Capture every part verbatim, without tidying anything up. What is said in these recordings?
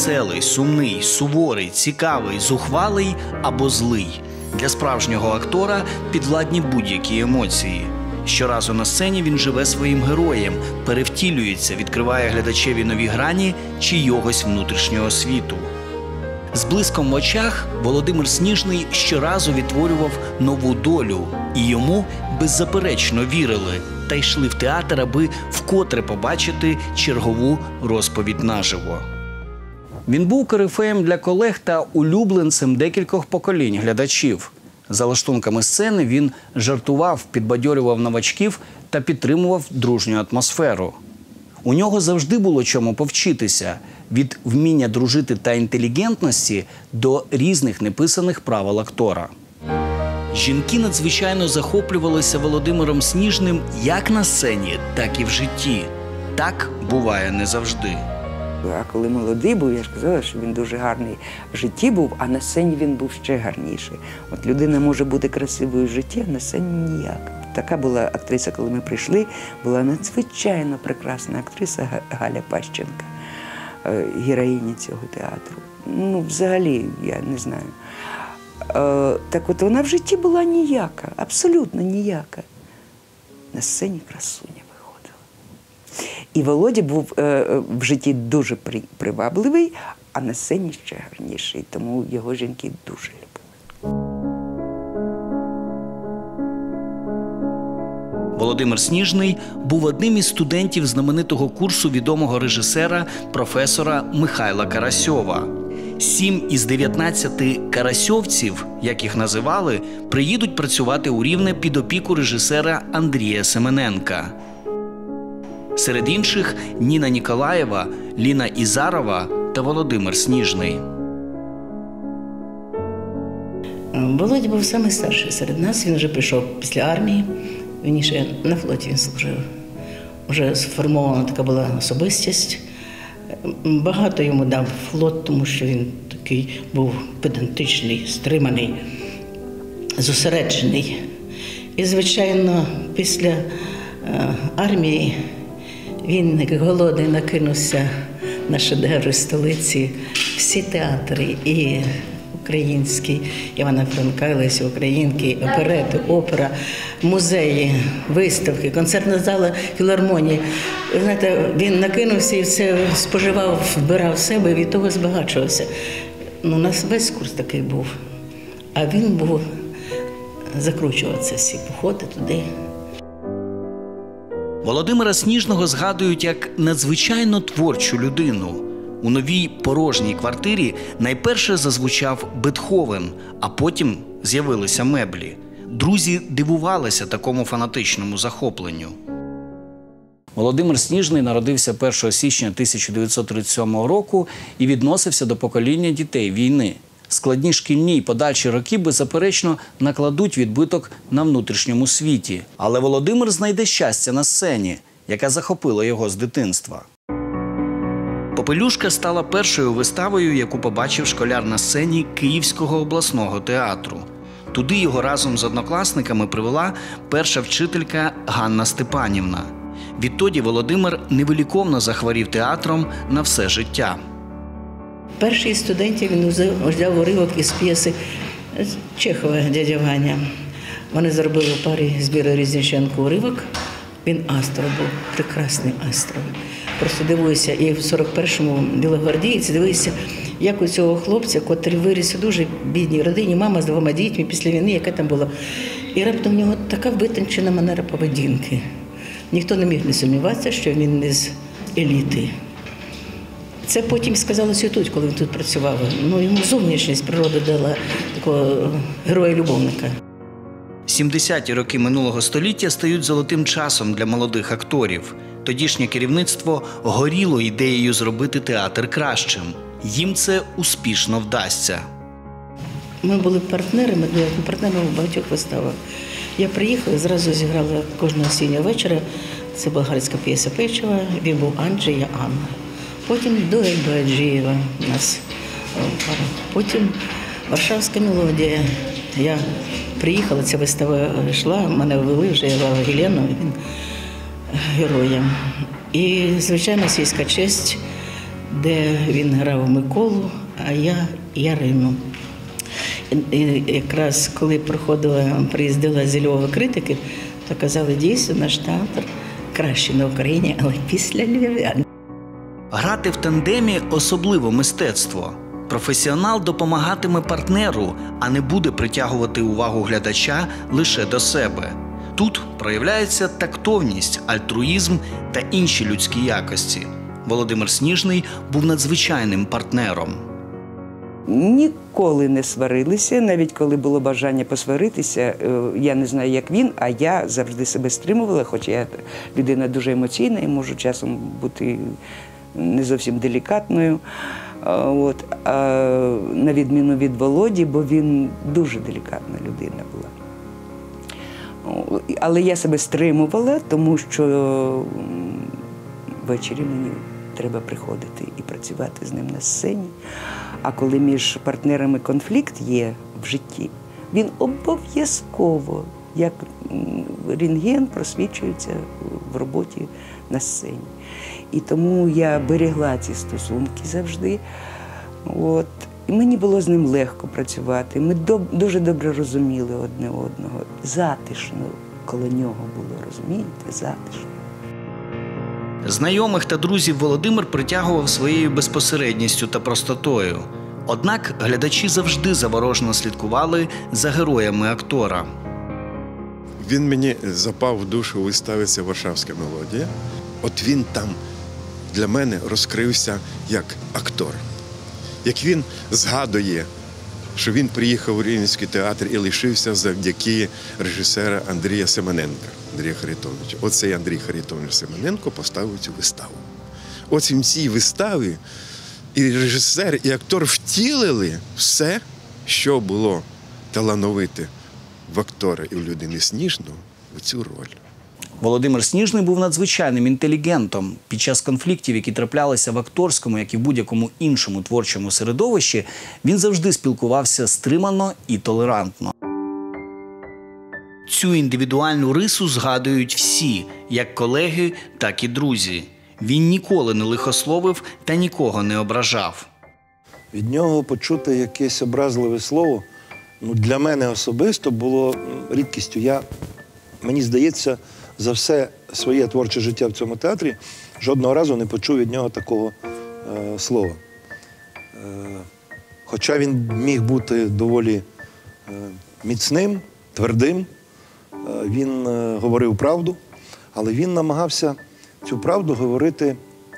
веселий, сумний, суворий, цікавий, зухвалий або злий. Для справжнього актора підвладні будь-які емоції. Щоразу на сцені він живе своїм героєм, перевтілюється, відкриває глядачеві нові грані чийогось внутрішнього світу. З блиском в очах Володимир Сніжний щоразу відтворював нову долю, і йому беззаперечно вірили та йшли в театр, аби вкотре побачити чергову розповідь наживо. Він був корифеєм для колег та улюбленцем декількох поколінь глядачів. За лаштунками сцени він жартував, підбадьорював новачків та підтримував дружню атмосферу. У нього завжди було чому повчитися – від вміння дружити та інтелігентності до різних неписаних правил актора. Жінки надзвичайно захоплювалися Володимиром Сніжним як на сцені, так і в житті. Так буває не завжди. А коли молодий був, я ж казала, що він дуже гарний в житті був, а на сцені він був ще гарніший. От людина може бути красивою в житті, а на сцені ніяк. Така була актриса, коли ми прийшли, була надзвичайно прекрасна актриса Галя Пащенка, героїня цього театру. Ну, взагалі, я не знаю. Так от вона в житті була ніяка, абсолютно ніяка. На сцені красуня. І Володя був е, в житті дуже при, привабливий, а на сцені ще гарніший, тому його жінки дуже любили. Володимир Сніжний був одним із студентів знаменитого курсу відомого режисера, професора Михайла Карасьова. Сім із дев'ятнадцяти карасьовців, як їх називали, приїдуть працювати у Рівне під опіку режисера Андрія Семененка. Серед інших – Ніна Ніколаєва, Ліна Ізарова та Володимир Сніжний. Володя був самий старший серед нас. Він вже прийшов після армії. Він ще на флоті він служив. Вже сформована така була особистість. Багато йому дав флот, тому що він такий був педантичний, стриманий, зосереджений. І, звичайно, після армії він, як голодний, накинувся на шедеври столиці. Всі театри, і український, Івана Франка, Лесі Українки, оперети, опера, музеї, виставки, концертна зала філармонії. Знаєте, він накинувся і все споживав, вбирав в себе і від того збагачувався. Ну, у нас весь курс такий був. А він був, закручувався всі походи туди. Володимира Сніжного згадують як надзвичайно творчу людину. У новій порожній квартирі найперше зазвучав Бетховен, а потім з'явилися меблі. Друзі дивувалися такому фанатичному захопленню. Володимир Сніжний народився першого січня тисяча дев'ятсот тридцять сьомого року і відносився до покоління дітей війни. Складні шкільні й подальші роки, беззаперечно, накладуть відбиток на внутрішньому світі. Але Володимир знайде щастя на сцені, яка захопила його з дитинства. «Попелюшка» стала першою виставою, яку побачив школяр на сцені Київського обласного театру. Туди його разом з однокласниками привела перша вчителька Ганна Степанівна. Відтоді Володимир невиліковно захворів театром на все життя. Перший із студентів він взяв уривок із п'єси Чехова «Дядя Ваня». Вони зробили у парі з Вірою Різниченко уривок. Він Астров був, прекрасний Астров. Просто дивуюся, і в сорок першому білогвардійці дивуюся, як у цього хлопця, котрий виріс у дуже бідній родині, мама з двома дітьми після війни, яка там була. І раптом в нього така витончена манера поведінки. Ніхто не міг не сумніватися, що він не з еліти. Це потім сказалося і тут, коли він тут працював. Ну, йому зовнішність природа дала такого героя-любовника. сімдесяті роки минулого століття стають золотим часом для молодих акторів. Тодішнє керівництво горіло ідеєю зробити театр кращим. Їм це успішно вдасться. Ми були партнерами, партнерами в багатьох виставах. Я приїхала, зразу зіграла кожного осіннього вечора. Це болгарська п'єса Печева, він був Анджей, я Анна. Потім дуель до Аджієва у нас. Потім Варшавська мелодія. Я приїхала, ця вистава йшла, мене ввели, вже я грала Гелену, він героєм. І, звичайно, «Свійська честь», де він грав Миколу, а я Ярину. І якраз коли проходила, приїздила зі Львова критики, то казали, дійсно, наш театр кращий на Україні, але після львів'ян. Грати в тандемі – особливе мистецтво. Професіонал допомагатиме партнеру, а не буде притягувати увагу глядача лише до себе. Тут проявляється тактовність, альтруїзм та інші людські якості. Володимир Сніжний був надзвичайним партнером. Ніколи не сварилися, навіть коли було бажання посваритися. Я не знаю, як він, а я завжди себе стримувала, хоч я людина дуже емоційна і можу часом бути не зовсім делікатною. От. А на відміну від Володі, бо він дуже делікатна людина була. Але я себе стримувала, тому що ввечері мені треба приходити і працювати з ним на сцені. А коли між партнерами конфлікт є в житті, він обов'язково, як рентген, просвічується в роботі на сцені. І тому я берегла ці стосунки завжди. От. І мені було з ним легко працювати. Ми доб- дуже добре розуміли одне одного. Затишно коло нього було, розумієте? Затишно. Знайомих та друзів Володимир притягував своєю безпосередністю та простотою. Однак глядачі завжди заворожено слідкували за героями актора. Він мені запав в душу у виставі «Це Варшавська мелодія». От він там для мене розкрився як актор. Як він згадує, що він приїхав у Рівненський театр і лишився завдяки режисера Андрія Семененка, Андрія Харитоновича. Оцей Андрій Харитонович Семененко поставив цю виставу. От в цій виставі і режисер, і актор втілили все, що було талановите в актора і в людини Сніжного, в цю роль. Володимир Сніжний був надзвичайним інтелігентом. Під час конфліктів, які траплялися в акторському, як і в будь-якому іншому творчому середовищі, він завжди спілкувався стримано і толерантно. Цю індивідуальну рису згадують всі, як колеги, так і друзі. Він ніколи не лихословив та нікого не ображав. Від нього почути якесь образливе слово, ну, для мене особисто було рідкістю. Я, мені здається, за все своє творче життя в цьому театрі жодного разу не почув від нього такого е, слова. Е, хоча він міг бути доволі е, міцним, твердим, е, він е, говорив правду, але він намагався цю правду говорити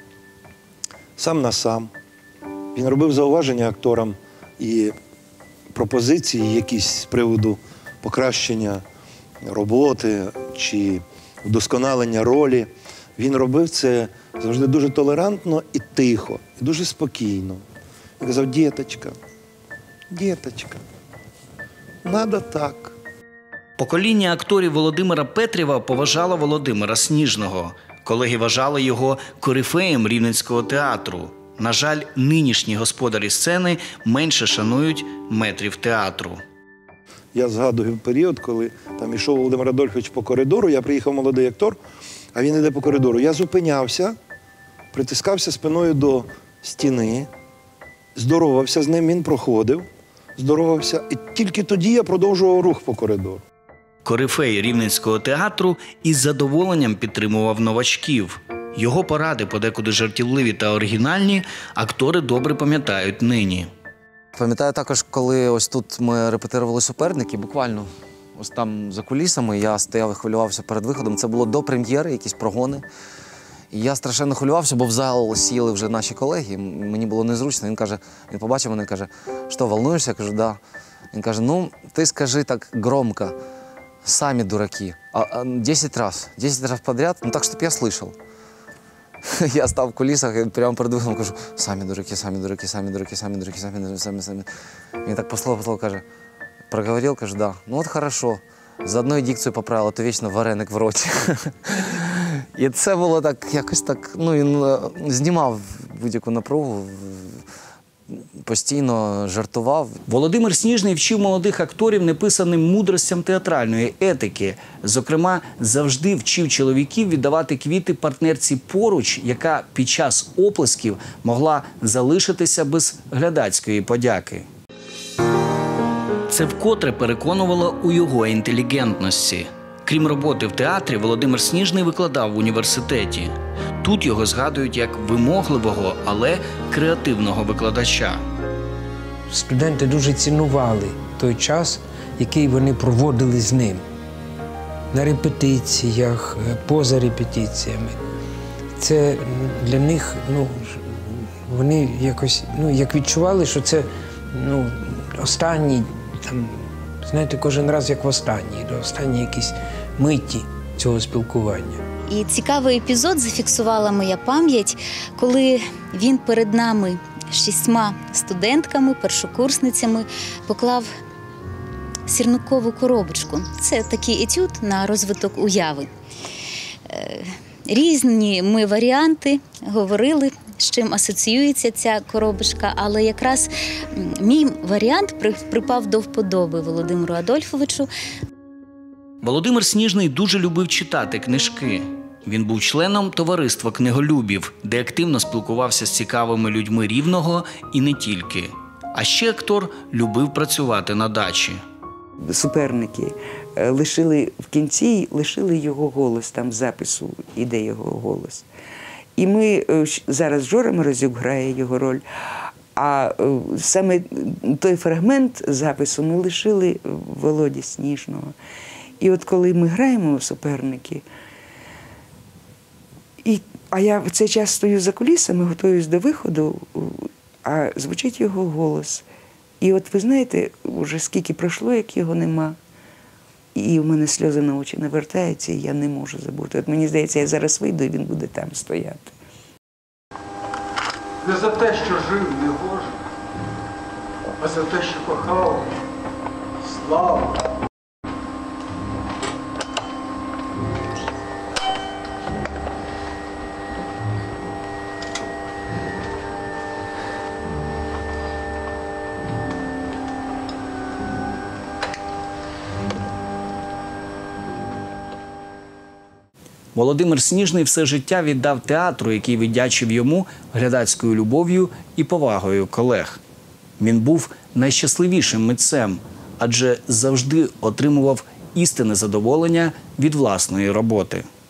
сам на сам. Він робив зауваження акторам і пропозиції якісь з приводу покращення роботи чи вдосконалення ролі. Він робив це завжди дуже толерантно і тихо, і дуже спокійно. Він казав: «Діточка, діточка, надо так». Покоління акторів Володимира Петрєва поважало Володимира Сніжного. Колеги вважали його корифеєм Рівненського театру. На жаль, нинішні господарі сцени менше шанують метрів театру. Я згадую період, коли там йшов Володимир Адольфович по коридору, я приїхав молодий актор, а він йде по коридору. Я зупинявся, притискався спиною до стіни, здоровався з ним, він проходив, здоровався, і тільки тоді я продовжував рух по коридору. Корифей Рівненського театру із задоволенням підтримував новачків. Його поради, подекуди жартівливі та оригінальні, актори добре пам'ятають нині. Пам'ятаю також, коли ось тут ми репетирували суперники, буквально ось там за кулісами, я стояв і хвилювався перед виходом. Це було до прем'єри, якісь прогони. І я страшенно хвилювався, бо в зал сіли вже наші колеги, мені було незручно. Він каже, він побачив мене і каже: «Що, волнуєшся?» Я кажу: «Да». Він каже: «Ну, ти скажи так громко, самі дураки, а десять раз, десять раз подряд, ну так, щоб я слышал». Я став в кулісах і прямо перед виходом кажу: «Самі дураки, самі дураки, самі дураки, самі дураки, самі дураки, самі, самі». Він так по слову, по слову каже, проговорив, каже: «Да, ну от хорошо, заодно і дикцію поправив, а то вічно вареник в роті». І це було так, якось так, ну він знімав будь-яку напругу, постійно жартував. Володимир Сніжний вчив молодих акторів неписаним мудростям театральної етики. Зокрема, завжди вчив чоловіків віддавати квіти партнерці поруч, яка під час оплесків могла залишитися без глядацької подяки. Це вкотре переконувало у його інтелігентності. Крім роботи в театрі, Володимир Сніжний викладав в університеті. Тут його згадують як вимогливого, але креативного викладача. Студенти дуже цінували той час, який вони проводили з ним. На репетиціях, поза репетиціями. Це для них, ну, вони якось, ну, як відчували, що це, ну, останній, там, знаєте, кожен раз як в останній, до останньої якісь миті цього спілкування. І цікавий епізод зафіксувала моя пам'ять, коли він перед нами шістьма студентками, першокурсницями поклав сірникову коробочку. Це такий етюд на розвиток уяви. Різні ми варіанти говорили, з чим асоціюється ця коробочка, але якраз мій варіант припав до вподоби Володимиру Адольфовичу. Володимир Сніжний дуже любив читати книжки. Він був членом товариства книголюбів, де активно спілкувався з цікавими людьми Рівного і не тільки. А ще актор любив працювати на дачі. Суперники лишили в кінці, лишили його голос, там запису іде його голос. І ми, зараз Жора Морозюк грає його роль, а саме той фрагмент запису ми лишили Володі Сніжного. І от коли ми граємо суперники, і, а я в цей час стою за кулісами, готуюсь до виходу, а звучить його голос. І от ви знаєте, вже скільки пройшло, як його нема, і в мене сльози на очі навертаються, і я не можу забути. От мені здається, я зараз вийду, і він буде там стояти. Не за те, що жив не гоже, а за те, що кохав. Слава! Володимир Сніжний все життя віддав театру, який віддячив йому глядацькою любов'ю і повагою колег. Він був найщасливішим митцем, адже завжди отримував істинне задоволення від власної роботи.